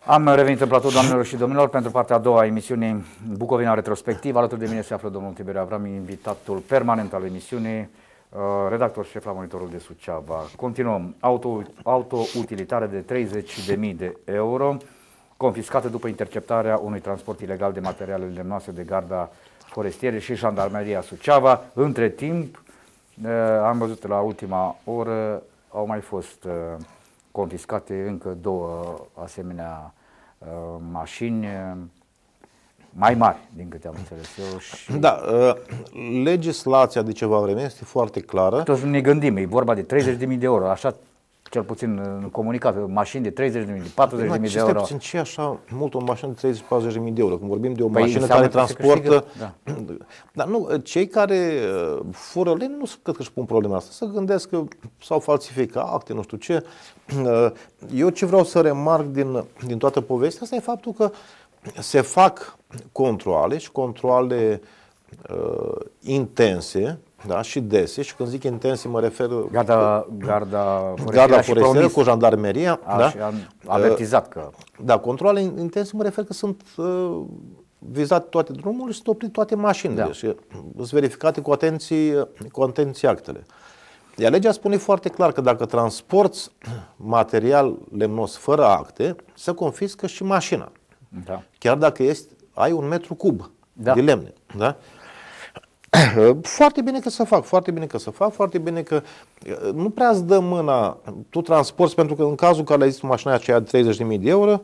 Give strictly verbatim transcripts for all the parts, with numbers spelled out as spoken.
Am revenit în platou, doamnelor și domnilor, pentru partea a doua a emisiunii Bucovina Retrospectiv. Alături de mine se află domnul Tiberiu Avram, invitatul permanent al emisiunii, redactor șef la Monitorul de Suceava. Continuăm. Auto, auto-utilitare de treizeci de mii de euro, confiscată după interceptarea unui transport ilegal de materiale lemnoase de Garda Forestieră și Jandarmeria Suceava. Între timp, am văzut la ultima oră, au mai fost confiscate încă două asemenea uh, mașini mai mari, din câte am înțeles eu. Și da, uh, legislația de ceva vreme este foarte clară. Toți ne gândim, e vorba de treizeci de mii de euro, așa cel puțin în comunicat, mașini de treizeci de mii, de patruzeci de mii de euro. Puțin, ce așa mult o mașină de treizeci patruzeci de mii de euro? Când vorbim de o păi mașină care transportă... Da. Dar nu, cei care fură lemn nu cred că își pun problema asta. Să gândesc că s-au falsificat acte, nu știu ce. Eu ce vreau să remarc din, din toată povestea asta e faptul că se fac controale și controale uh, intense, da, și dese, și când zic intense mă refer Garda, garda Garda Forestieră cu Jandarmeria, a, da? Și am avertizat că... Da, controale intense mă refer că sunt uh, vizate toate drumurile și sunt oprite toate mașinile, da, și sunt verificate cu atenție, cu atenție actele. Iar legea spune foarte clar că dacă transporti material lemnos fără acte, se confiscă și mașina. Da. Chiar dacă este, ai un metru cub, da, de lemne. Da? Foarte bine că să fac, foarte bine că să fac, foarte bine că nu prea îți dă mâna, tu transporti, pentru că în cazul care a zis mașina aceea de treizeci de mii de euro,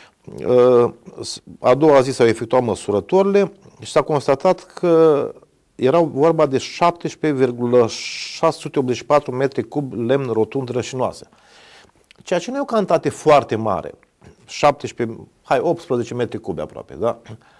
a doua zi s-au efectuat măsurătorile și s-a constatat că erau vorba de șaptesprezece virgulă șase sute optzeci și patru metri cub lemn rotund rășinoase. Ceea ce nu e o cantitate foarte mare. șaptesprezece, hai, optsprezece metri cubi aproape, da?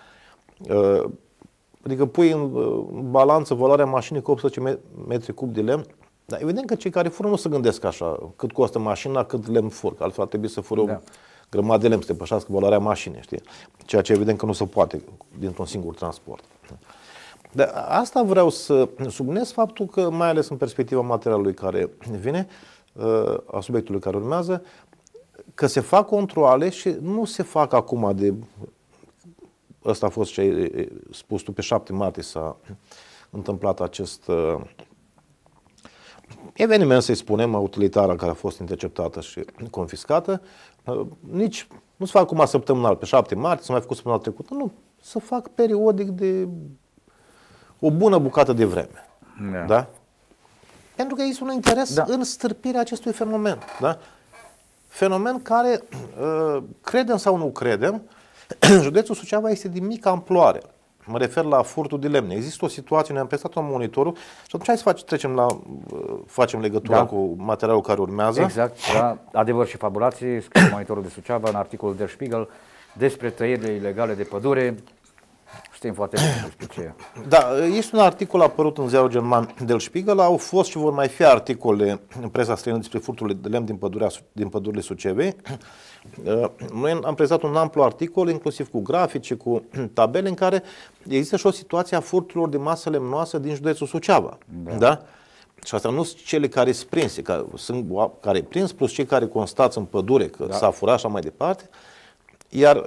Adică pui în balanță valoarea mașinii cu optsprezece metri cub de lemn, dar evident că cei care fură nu se gândesc așa, cât costă mașina, cât lemn fur, că altfel ar trebui să fură, da, o grămadă de lemn, să depășească valoarea mașinii, știi? Ceea ce evident că nu se poate dintr-un singur transport. Dar asta vreau să subliniez, faptul că, mai ales în perspectiva materialului care vine, a subiectului care urmează, că se fac controale și nu se fac acum de... Ăsta a fost ce ai spus tu, pe șapte martie s-a întâmplat acest uh, eveniment, să-i spunem, utilitară care a fost interceptată și confiscată. Uh, nici nu se fac acum săptămânal, pe șapte martie, s-a mai făcut săptămâna trecută, nu, se fac periodic de o bună bucată de vreme. Da? Da? Pentru că există un interes, da, în stârpirea acestui fenomen. Da? Fenomen care, uh, credem sau nu credem, județul Suceava este de mică amploare. Mă refer la furtul de lemne. Există o situație, ne-am prestat un monitorul și atunci hai să fac, trecem la, facem legătura, da, cu materialul care urmează. Exact, da. Adevăr și fabulații, scrie Monitorul de Suceava în articolul Der Spiegel despre tăierile ilegale de pădure. Știm foarte bine despre ce. Da, este un articol apărut în ziarul german Der Spiegel, au fost și vor mai fi articole în presa străină despre furtul de lemn din, pădurea, din pădurile Sucevei. Noi am prezentat un amplu articol, inclusiv cu grafice, cu tabele, în care există și o situație a furturilor de masă lemnoasă din județul Suceava. Da? Da? Și asta nu sunt cele care sunt prinse, care sunt care prins, plus cei care constați în pădure că, da, s-a furat și așa mai departe. Iar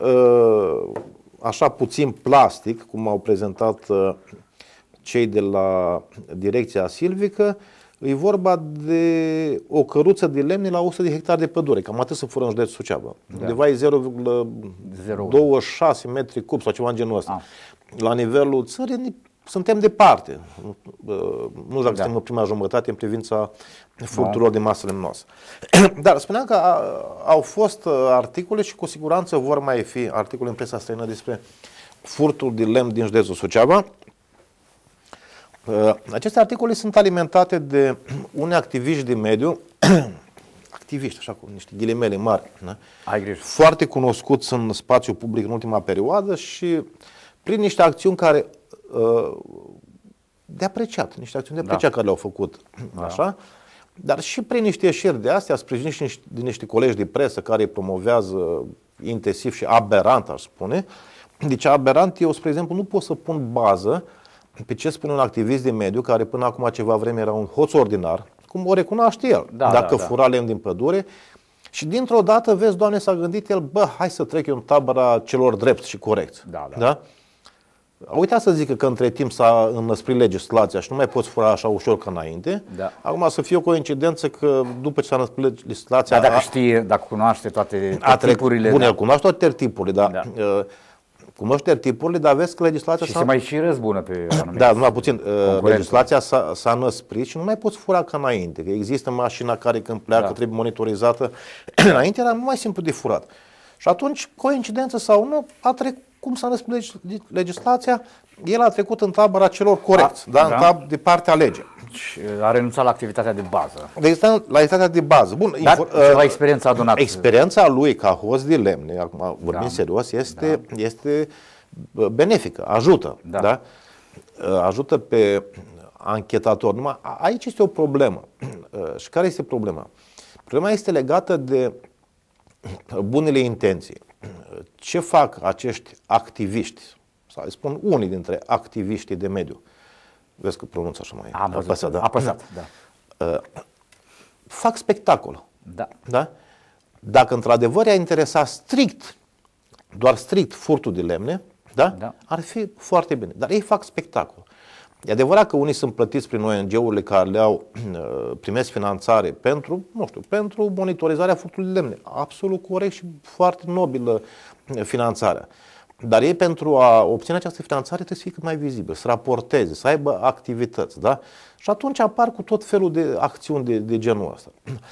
așa puțin plastic, cum au prezentat cei de la Direcția Silvică, e vorba de o căruță de lemne la o sută de hectare de pădure. Cam atât să fură în județul Suceava. Da. Undeva e zero virgulă douăzeci și șase metri cub sau ceva în genul ăsta. Ah. La nivelul țării suntem departe. Nu știu dacă, da, suntem în prima jumătate în privința furturilor, da, de masă lemnoasă. Dar spuneam că a, au fost articole și cu siguranță vor mai fi articole în presa străină despre furtul de lemn din județul Suceava. Aceste articole sunt alimentate de unii activiști de mediu, activiști, așa cu niște ghilimele mari, da? Foarte cunoscuți în spațiu public în ultima perioadă și prin niște acțiuni care de apreciat, niște acțiuni de apreciat, da, care le-au făcut, așa, da, dar și prin niște ieșiri de astea, sprijiniți din niște colegi de presă care îi promovează intensiv și aberant, aș spune. Deci aberant, eu, spre exemplu, nu pot să pun bază pe ce spune un activist de mediu care până acum ceva vreme era un hoț ordinar, cum o recunoaște el, da, dacă, da, fura, da, lemn din pădure, Și dintr-o dată, vezi, Doamne, s-a gândit el, bă, hai să trec eu în tabăra celor drepți și corecți. Da, da. Da? A uitat să zică că între timp s-a înăsprit legislația și nu mai poți fura așa ușor ca înainte. Da. Acum să fie o coincidență că după ce s-a înăsprit legislația... Dar dacă știe, dacă cunoaște toate tipurile... Bun, da. el cunoaște toate tertipurile, dar... Da. Uh, cunoște tertipurile, dar vezi că legislația Și s-a... se mai și răzbună pe anumite. Da, numai puțin. Uh, legislația s-a, s-a năsprit și nu mai poți fura ca înainte. Că există mașina care când pleacă Da. trebuie monitorizată. Înainte era mai simplu de furat. Și atunci, coincidență sau nu, a trecut, cum s-a năsprit legislația, el a trecut în tabăra celor corecți, A, da? da. În tab de partea legii. Și a renunțat la activitatea de bază. Deci, la activitatea de bază. Bun, Dar infor- la experiența adunată. experiența lui ca host de lemne, acum vorbim Da. serios, este, este benefică, ajută. Da. Da? Ajută pe anchetator. Numai aici este o problemă. Și care este problema? Problema este legată de bunele intenții. Ce fac acești activiști, sau îi spun unii dintre activiștii de mediu, vezi că pronunț așa mai Am văzut, apăsat, da? apăsat, da. Fac spectacol. Da. Da? Dacă într-adevăr i-a interesat strict, doar strict furtul de lemne, da? Da. Ar fi foarte bine. Dar ei fac spectacol. E adevărat că unii sunt plătiți prin O N G-urile care le-au primesc finanțare pentru, nu știu, pentru monitorizarea furtului de lemne. Absolut corect și foarte nobilă finanțarea. Dar ei, pentru a obține această finanțare, trebuie să fie cât mai vizibil, să raporteze, să aibă activități. Da? Și atunci apar cu tot felul de acțiuni de, de genul ăsta.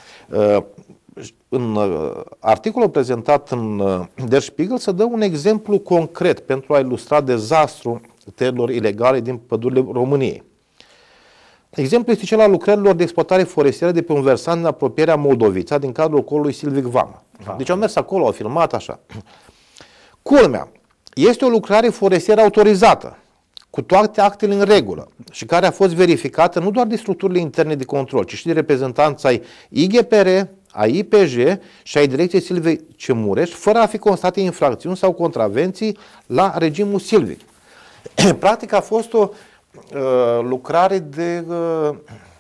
În articolul prezentat în Der Spiegel se dă un exemplu concret pentru a ilustra dezastrul tăierilor ilegale din pădurile României. Exemplul este cel al lucrărilor de exploatare forestieră de pe un versant în apropierea Moldovița, din cadrul colului Silvic Vama. Deci au mers acolo, au filmat așa. Culmea, este o lucrare forestieră autorizată, cu toate actele în regulă și care a fost verificată nu doar de structurile interne de control, ci și de reprezentanța ai I G P R, a I P J și ai Direcției Silvice Mureș, fără a fi constate infracțiuni sau contravenții la regimul silvic. Practic a fost o uh, lucrare de uh,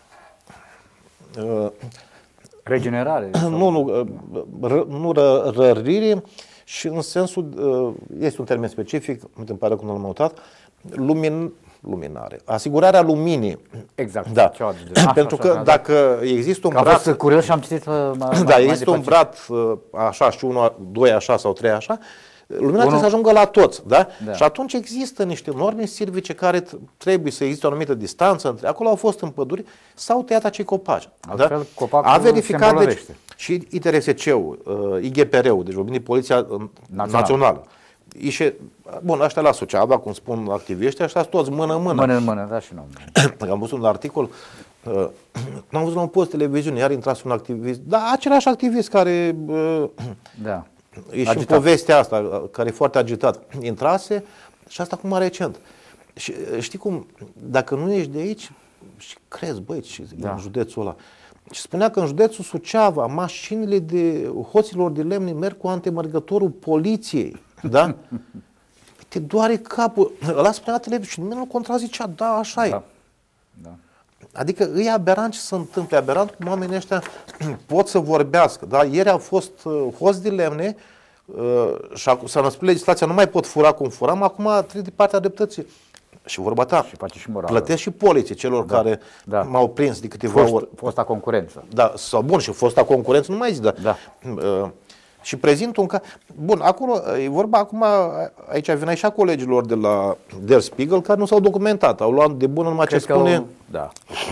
uh, Regenerare. nu, nu, uh, ră, nu ră, rărire și în sensul, uh, este un termen specific, îmi pare că nu l-am notat, lumin, luminare, asigurarea luminii. Exact. Da. De... Așa, Pentru așa, că așa, dacă există un Am brat... fost curios și am citit mai, Da, mai există un brat așa și unul, doi așa sau trei așa, lumina Unul... trebuie să ajungă la toți, da? Da. Și atunci există niște norme silvice care trebuie să existe o anumită distanță între. Acolo au fost în păduri, s-au tăiat acei copaci. Altfel, da? A verificat deci, și I T R S C-ul, I G P R-ul, deci vorbim de Poliția Națională. Națională. Ișe, bun, ăștia la Suceava, cum spun activiștii, ăștia toți mână-mână. Mână-mână, da și nu. Am văzut un articol, uh, am văzut la un post televiziune, iar intrase un activist, da, același activist care... Uh, da. E și în povestea asta, care e foarte agitat. Intrase și asta cum mai recent. Și știi cum, dacă nu ești de aici, și crezi, băi, și da. În județul ăla. Și spunea că în județul Suceava, mașinile de hoților de lemne merg cu antemărgătorul poliției. Da? Te doare capul. Ăla spunea la televiziune și nimeni nu contrazicea, da, așa e. Da. Da. Adică e aberant ce se întâmplă, aberant cum oamenii ăștia pot să vorbească. Da? Ieri a fost uh, hoți de lemne uh, și s-a năsprit legislația, nu mai pot fura cum furam, acum trebuie de partea dreptății. Și vorba ta, și face și moral. Plătesc și poliție celor da. care da. m-au prins de câteva Fost, ori. Fosta concurență. Da, sau bun, și fosta concurență, nu mai zic, da. da. Uh, și prezint un ca... Bun, acolo e vorba acum, aici vine și a colegilor de la Der Spiegel care nu s-au documentat, au luat de bună numai ce spune. Au... Da.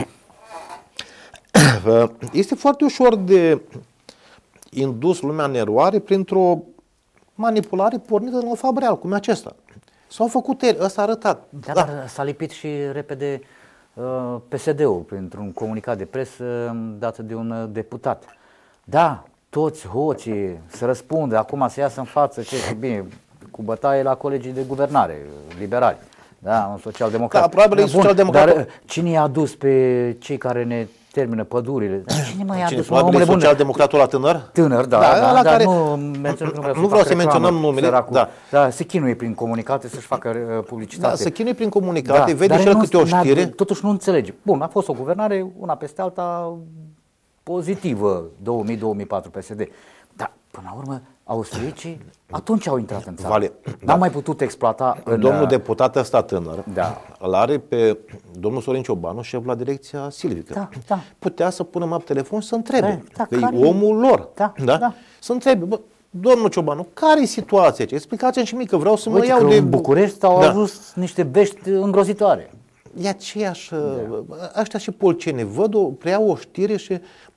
Este foarte ușor de indus lumea în eroare printr-o manipulare pornită în alfab real, cum e acesta. S-au făcut el, ăsta a arătat. Da, da. Dar s-a lipit și repede uh, P S D-ul printr-un comunicat de presă dat de un uh, deputat. Da, toți hoții să răspundă, acum să iasă în față, ce e bine, cu bătaie la colegii de guvernare, liberali. Da, un social-democrat. Da, probabil e social-democrat. Dar cine i-a adus pe cei care ne termină pădurile? Cine mai i-a adus? Probabil e social-democratul la tânăr? Tânăr, da, da, da, da care... nu, menționăm, nu vreau, nu vreau să menționăm numele. Da. Da, se chinuie prin comunicate să-și facă uh, publicitate. Da, se chinuie prin comunicate, da, vede și el câte o știre. Totuși nu înțelege. Bun, a fost o guvernare, una peste alta, pozitivă, două mii două mii patru P S D. Până la urmă, austriecii atunci au intrat în țară. Vale, N-au da. mai putut exploata în... Domnul deputat ăsta tânăr, Da. îl are pe domnul Sorin Ciobanu, șef la direcția silvică. Da, da. Putea să pună map telefon să întrebe, Da, că care e omul lor. Da, Da? da. Să întrebe, bă, domnul Ciobanu, care e situația aici? Explicați-mi și mie că vreau să mă Uite iau că de... în București au Da. ajuns niște vești îngrozitoare. E aceeași, da. Ăștia și polcene, văd o, preiau o știre și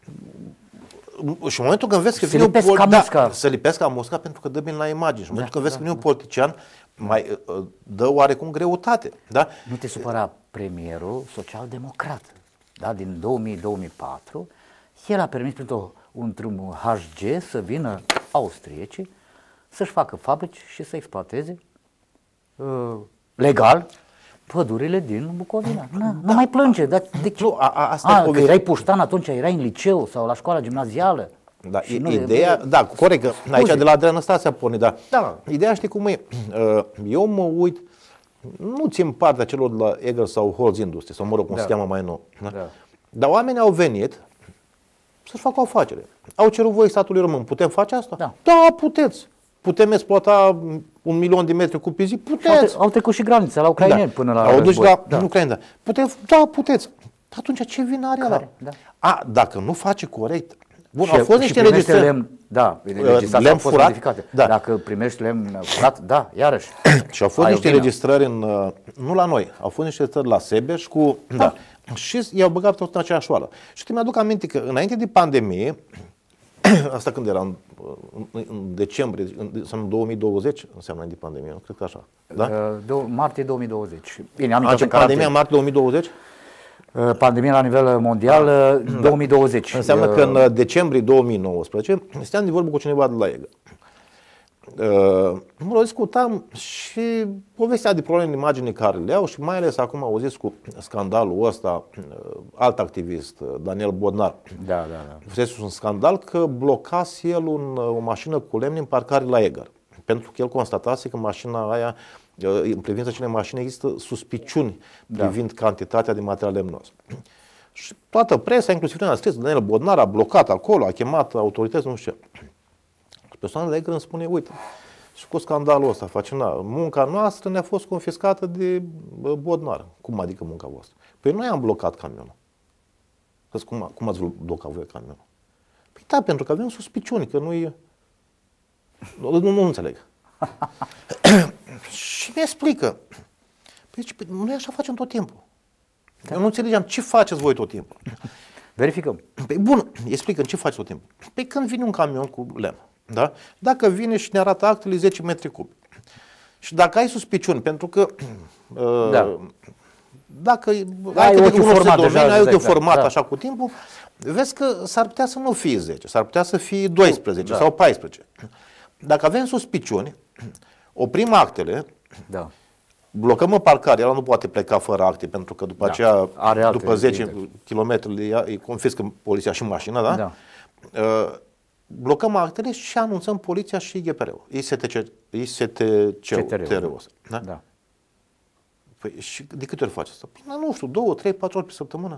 și în momentul când vezi că Se vine un lipesc pol- ca da, musca. se lipesc ca musca pentru că dă bine la imagine. Și în momentul Da, când vezi da, că vine un politician, mai uh, dă oarecum greutate. Da? Nu te supăra, premierul social-democrat, da, din două mii două mii patru, el a permis printr-un un H G să vină austriecii să-și facă fabrici și să exploateze uh, legal pădurile din Bucovina. Na, da. Nu mai plânge. Dar de ce? Nu, a, a, asta a, e că povestea. erai puștan atunci, erai în liceu sau la școala gimnazială. Da, Și i- nu- ideea, da, corect, că aici Scuze. de la Adrian Năstase a pornit, dar Da. ideea știi cum e, Uh, eu mă uit, nu țin partea celor de la Eger sau Holz Industrie, sau mă rog cum Da. se cheamă mai nou, da? Da. Dar oamenii au venit să-și facă o afacere. Au cerut voi statului român, putem face asta? Da. Da, puteți. Putem exploata un milion de metri cu pe zi? Și Au, Puteți. tre- au trecut și granița la ucraineni până la Au dus război. la Da. în Ucraina. Putem, da, puteți. Atunci ce vină are ăla? Care? Da. A, dacă nu face corect. Bun, Și- au fost și niște primește înregistrări. lemn, da, legislația lemn a fost furat, modificată. da. Dacă primești lemn furat, da, iarăși. Și au fost Ai niște o vină. înregistrări în, uh, nu la noi, au fost niște înregistrări la Sebeș cu, da. Și i-au băgat tot în aceeași oală. Și mi aduc aminte că înainte de pandemie, asta când era în, în, în decembrie, în, în două mii douăzeci, înseamnă de pandemie, nu? Cred că așa. Da? Uh, dou- martie două mii douăzeci. Bine, am A, intrat ce în pandemia carantină. martie două mii douăzeci? Uh, Pandemia la nivel mondial, uh, două mii douăzeci. Înseamnă Uh, că în uh, decembrie două mii nouăsprezece stăteam de vorbă cu cineva de la Eger. Uh, mă rog, discutam și povestea de probleme de imagine care le au și mai ales acum auziți cu scandalul ăsta, uh, alt activist, uh, Daniel Bodnar. Da, da, da. Fusese un scandal că blocase el un, o mașină cu lemn în parcare la Eger. Pentru că el constatase că mașina aia, uh, în privința acelei mașini, există suspiciuni Da. privind cantitatea de material lemnos. Și toată presa, inclusiv a scris, Daniel Bodnar a blocat acolo, a chemat autorități, nu știu ce. Persoana de Eger îmi spune, uite, și cu scandalul ăsta, face, na, munca noastră ne-a fost confiscată de bă, Bodnar. Cum adică munca voastră? Păi noi am blocat camionul. Zic, cum, cum ați blocat voi camionul? Păi da, pentru că avem suspiciuni, că nu-i... Nu, nu, nu înțeleg. Și mi explică. Păi zice, păi, noi așa facem tot timpul. Eu nu înțelegeam ce faceți voi tot timpul. Verificăm. Păi bun, explică ce faci tot timpul. Păi când vine un camion cu lemn, da? Dacă vine și ne arată actele zece metri cubi. Și dacă ai suspiciuni, pentru că uh, Da. dacă Da, ai e câte ochiul cunoști de format domeniu, deja, ai ochiul exact, format da. așa cu timpul, vezi că s-ar putea să nu fie zece, s-ar putea să fie doisprezece Da. sau paisprezece. Dacă avem suspiciuni, oprim actele, Da. blocăm în parcare, el nu poate pleca fără acte, pentru că după Da. aceea, Are alte după zece limite. kilometri, îi îi confiscă poliția și mașina, da? Da. Uh, blocăm actele și anunțăm poliția și I G P R-ul, I S T C, I S T C-ul ăsta. Da? Da. Păi și de câte ori faci asta? Păi, nu știu, două, trei, patru ori pe săptămână.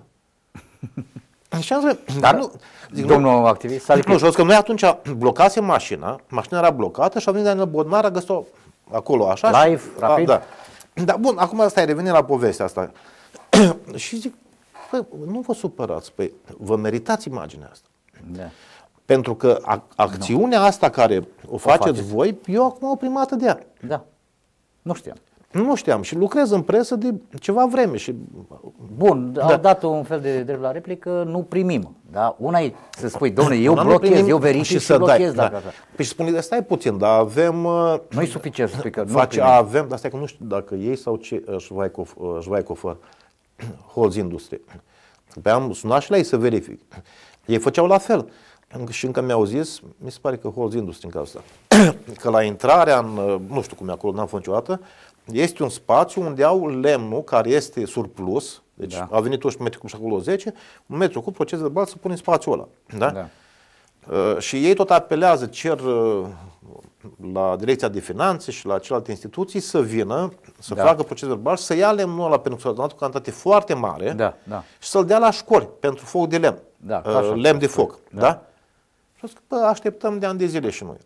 Și am zis, Dar, nu, zic, domnul activist, s-a nu, lipit. și că noi atunci blocasem mașina, mașina era blocată și a venit Daniel Bodnar, a găsit-o acolo așa. Live, și, rapid? A, da. Da, bun, acum asta e revenit la povestea asta. Și zic, păi, nu vă supărați, păi, vă meritați imaginea asta. Da. Pentru că a, acțiunea asta care o faceți faceți. voi, eu acum o primată de ea. Da. Nu știam. Nu știam și lucrez în presă de ceva vreme și Bun, Da. au dat un fel de drept la replică, nu primim. Da? Una e să spui, domnule, eu Una nu blochez, primim eu verific și, să blochez dai, dacă da. așa. Păi și spune, stai puțin, dar avem... uh, Nu e suficient să spui că nu face, primim. avem, dar stai că nu știu dacă ei sau ce Schweighöfer, Holz Industrie. Pe am sunat și la ei să verific. Ei făceau la fel. Și încă mi-au zis, mi se pare că Holz Industrie în cazul ăsta, că la intrarea în, nu știu cum e acolo, n-am fost niciodată, este un spațiu unde au lemnul care este surplus, deci Da. a venit unsprezece metri cub și acolo zece, un metru cub proces verbal să pune în spațiul ăla. Da? Da. Uh, și ei tot apelează, cer uh, la Direcția de Finanțe și la celelalte instituții să vină, să Da. facă proces verbal și să ia lemnul ăla pentru că s-a donat o cantitate foarte mare Da, da. și să-l dea la școli pentru foc de lemn, Da, ca uh, așa. lemn de foc. Da. Da. Și au zis, bă, așteptăm de ani de zile și noi.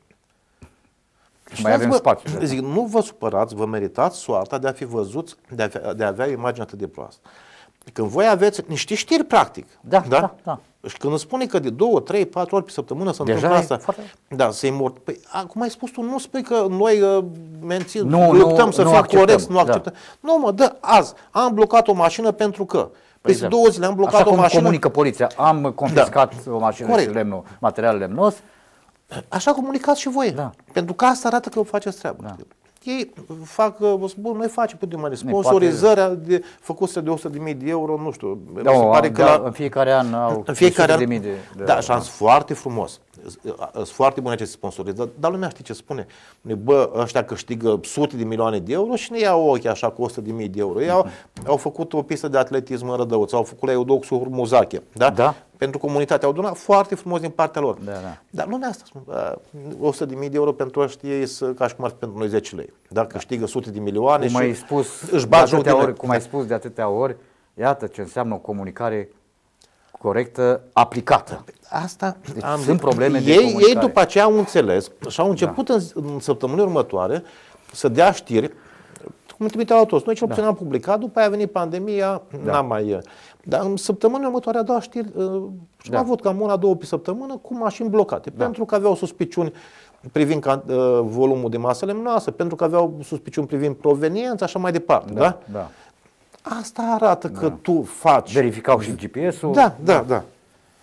Și mai avem bă, spațiu. Zic, nu vă supărați, vă meritați soarta de a fi văzuți, de a avea, de a avea o imagine atât de proastă. Când voi aveți niște știri, practic. Da, da, da. da. Și când îți spune că de două, trei, patru ori pe săptămână se Deja întâmplă asta, foarte... da, să-i mort. Păi, cum ai spus tu, nu spui că noi uh, mențin, nu, luptăm nu, să nu fim acceptăm, corecți, nu acceptăm. Da. Nu, mă, dă, azi, am blocat o mașină pentru că. Păi Păi două zile am blocat Așa o cum mașină. comunică poliția, am confiscat da. o mașină Corect. și lemnul, material lemnos. Așa comunicați și voi. Da. Pentru că asta arată că faceți treaba. Da. Ei fac, vă spun, noi facem putem mai sponsorizarea de, făcute de o sută de mii de euro, nu știu. Da, se pare că da, la, în fiecare an au în fiecare an, de mii de, de da, și am foarte frumos. Sunt foarte bune aceste sponsorizări, dar lumea știe ce spune. Bă, ăștia câștigă sute de milioane de euro și ne iau ochii așa cu o sută de mii de euro. Ei au, au făcut o pistă de atletism în Rădăuț, au făcut la Eudoxul Hurmuzache, da? Da. Pentru comunitate au donat foarte frumos din partea lor. Da, da. Dar lumea asta spune, o sută de mii de euro pentru ăștia e ca și cum ar fi pentru noi zece lei. Da? Câștigă sute de milioane cum și ai spus își de atâtea ori, tine. cum ai spus de atâtea ori, iată ce înseamnă o comunicare corectă, aplicată. Asta deci am sunt probleme de ei, comunicare. ei după aceea au înțeles și au început da. în, în săptămânile următoare să dea știri, cum trimiteau la toți. Noi cel puțin da. am publicat, după aia a venit pandemia, da. n-am mai... Dar în săptămânile următoare a dat știri uh, și da. am avut cam una, două pe săptămână cu mașini blocate, da. pentru că aveau suspiciuni privind uh, volumul de masă lemnoasă, pentru că aveau suspiciuni privind proveniența, așa mai departe. Da? Da? Da. Asta arată da. că tu faci... Verificau și G P S-ul. Da, da, da. da.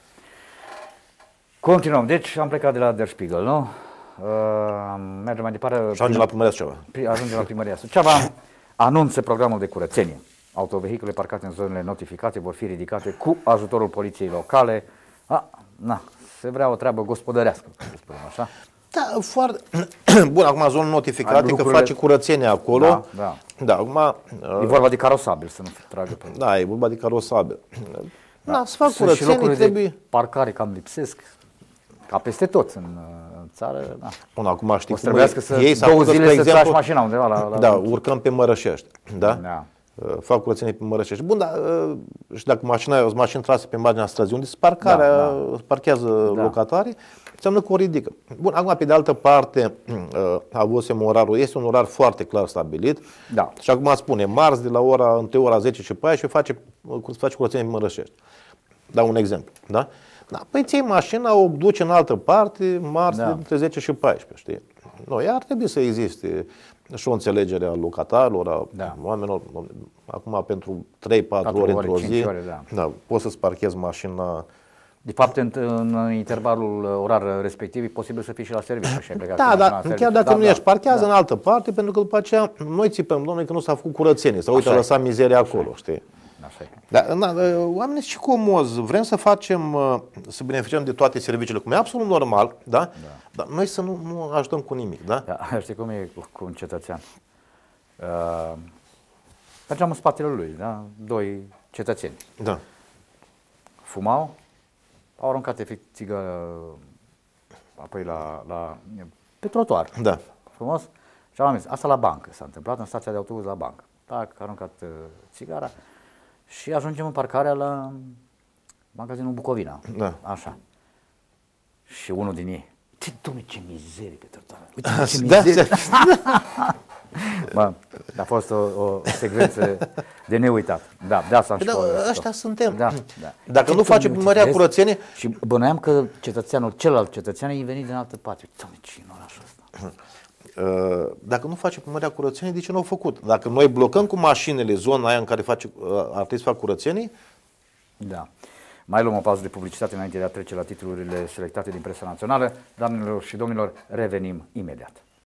Continuăm. Deci am plecat de la Der Spiegel, nu? Uh, mergem mai departe. Și ajungem la primăria Suceava. Ajungem la primăria Suceava. Anunță programul de curățenie. Autovehicule parcate în zonele notificate vor fi ridicate cu ajutorul poliției locale. A, na, se vrea o treabă gospodărească, să spunem așa. Da, foarte... Bun, acum zonă notificate, lucrurile... că face curățenie acolo. Da, da. Da, acum... E vorba de carosabil, să nu se tragă pe... Da, e vorba de carosabil. Da, da, să fac Sunt curățenie, trebuie... de parcare cam lipsesc, ca peste tot în, în țară. Da. Bun, acum știi o să trebuiască să ei două zile să exemplu, tragi mașina undeva la... la da, urcăm pe Mărășești, da? Da. Fac curățenie pe Mărășești. Bun, dar și dacă mașina e o mașină trasă pe marginea străzii, unde se parcarea, da, da. parchează da. locatarii, înseamnă că o ridică. Bun, acum pe de altă parte, avusem orarul, este un orar foarte clar stabilit. Da. Și acum spune, marți de la ora, între ora zece și paisprezece face, face curățenie pe Mărășești. Dau un exemplu, da? Da, păi ții mașina, o duci în altă parte, marți da. între zece și paisprezece, știi? Noi ar trebui să existe și o înțelegere a locatarilor, a da. oamenilor. Acum, pentru trei patru ore într-o zi, ore, da. Da, poți să-ți parchezi mașina. De fapt, în, în intervalul orar respectiv, e posibil să fii și la serviciu. Și ai plecat da, da, chiar dacă da, nu da, ești, parchează da. în altă parte, pentru că după aceea noi țipăm, domnule, că nu s-a făcut curățenie, sau uite, a lăsat mizeria acolo, știi? Așa e. Dar, na, oamenii și comozi, vrem să facem, să beneficiem de toate serviciile, cum e absolut normal, da? Da. Dar noi să nu, nu ajutăm cu nimic, da? Da, știi cum e cu, cu un cetățean? Uh, mergeam în spatele lui, da? Doi cetățeni. Da. Fumau, au aruncat efect țigără apoi la, la, pe trotuar. Da. Frumos. Și am zis, asta la bancă s-a întâmplat, în stația de autobuz la bancă. Tac, a aruncat uh, țigara și ajungem în parcarea la magazinul Bucovina. Da. Așa. Și unul din ei, ce dom'le, ce mizerie pe trotuar. Uite ce da, mizerie. Bă, a fost o, o secvență de neuitat. Da, de asta am da, și ăștia suntem. Da, da. Dacă ce nu facem primăria curățenie... Și bănuiam că cetățeanul, celălalt cetățean, e venit din altă parte. Doamne, ce în orașul ăsta? Dacă nu face primăria curățenie, de ce nu au făcut? Dacă noi blocăm cu mașinile zona aia în care face, ar trebui să fac curățenie? Da. Mai luăm o pauză de publicitate înainte de a trece la titlurile selectate din presa națională. Doamnelor și domnilor, revenim imediat.